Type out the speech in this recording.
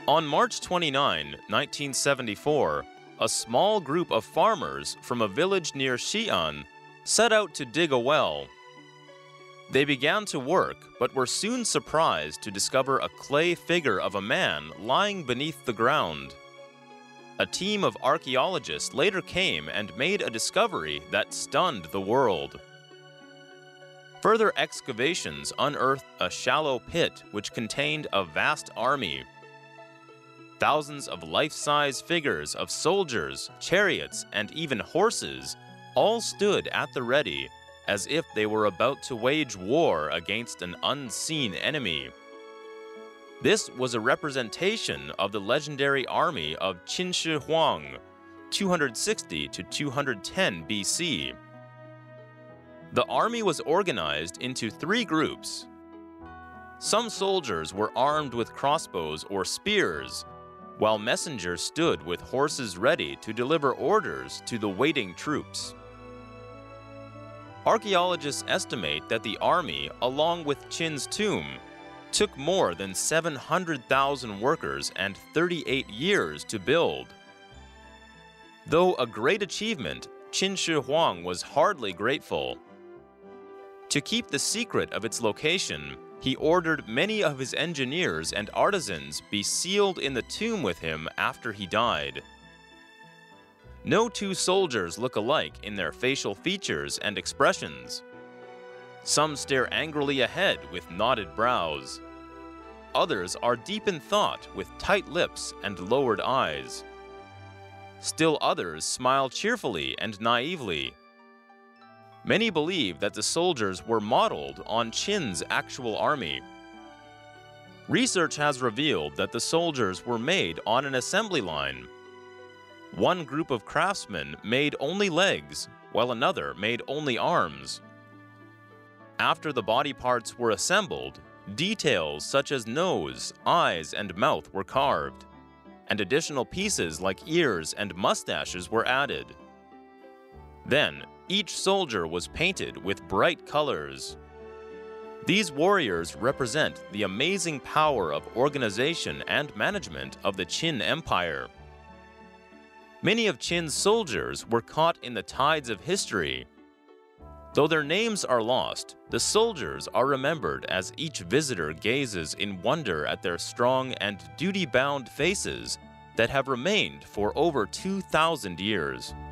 On March 29, 1974, a small group of farmers from a village near Xi'an set out to dig a well. They began to work, but were soon surprised to discover a clay figure of a man lying beneath the ground. A team of archaeologists later came and made a discovery that stunned the world. Further excavations unearthed a shallow pit which contained a vast army. Thousands of life-size figures of soldiers, chariots, and even horses all stood at the ready, as if they were about to wage war against an unseen enemy. This was a representation of the legendary army of Qin Shi Huang, 260 to 210 BC. The army was organized into three groups. Some soldiers were armed with crossbows or spears, while messengers stood with horses ready to deliver orders to the waiting troops. Archaeologists estimate that the army, along with Qin's tomb, took more than 700,000 workers and 38 years to build. Though a great achievement, Qin Shi Huang was hardly grateful. To keep the secret of its location, he ordered many of his engineers and artisans be sealed in the tomb with him after he died. No two soldiers look alike in their facial features and expressions. Some stare angrily ahead with knotted brows. Others are deep in thought with tight lips and lowered eyes. Still others smile cheerfully and naively. Many believe that the soldiers were modeled on Qin's actual army. Research has revealed that the soldiers were made on an assembly line. One group of craftsmen made only legs, while another made only arms. After the body parts were assembled, details such as nose, eyes, and mouth were carved, and additional pieces like ears and mustaches were added. Then, each soldier was painted with bright colors. These warriors represent the amazing power of organization and management of the Qin Empire. Many of Qin's soldiers were caught in the tides of history. Though their names are lost, the soldiers are remembered as each visitor gazes in wonder at their strong and duty-bound faces that have remained for over 2,000 years.